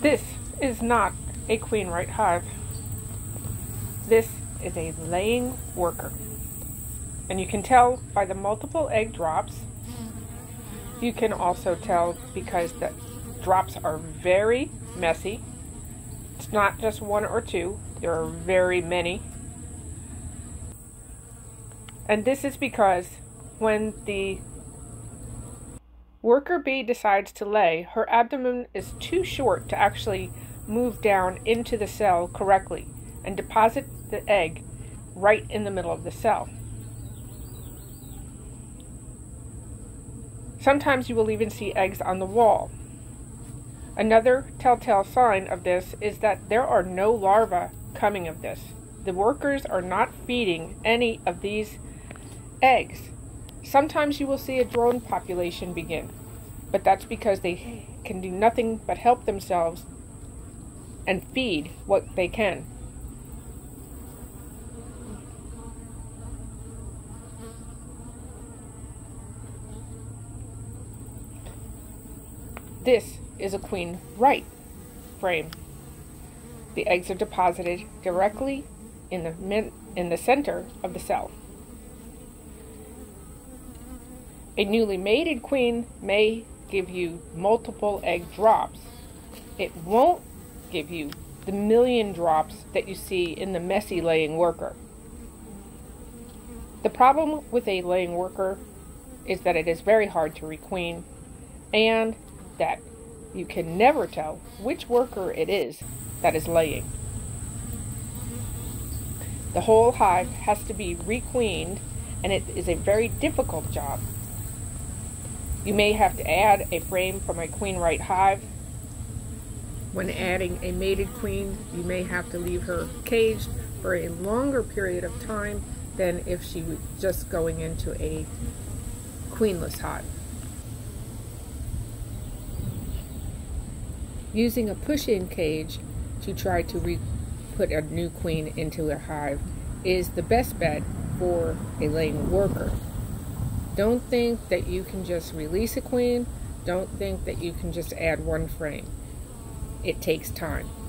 This is not a queen right hive. This is a laying worker. And you can tell by the multiple egg drops. You can also tell because the drops are very messy. It's not just one or two, there are very many. And this is because when the worker bee decides to lay, her abdomen is too short to actually move down into the cell correctly and deposit the egg right in the middle of the cell. Sometimes you will even see eggs on the wall. Another telltale sign of this is that there are no larvae coming of this. The workers are not feeding any of these eggs. Sometimes you will see a drone population begin, but that's because they can do nothing but help themselves and feed what they can. This is a queen right frame. The eggs are deposited directly in the center of the cell. A newly mated queen may give you multiple egg drops. It won't give you the million drops that you see in the messy laying worker. The problem with a laying worker is that it is very hard to requeen, and that you can never tell which worker it is that is laying. The whole hive has to be requeened, and it is a very difficult job. You may have to add a frame from a queen right hive. When adding a mated queen, you may have to leave her caged for a longer period of time than if she was just going into a queenless hive. Using a push-in cage to try to put a new queen into a hive is the best bet for a laying worker. Don't think that you can just release a queen. Don't think that you can just add one frame. It takes time.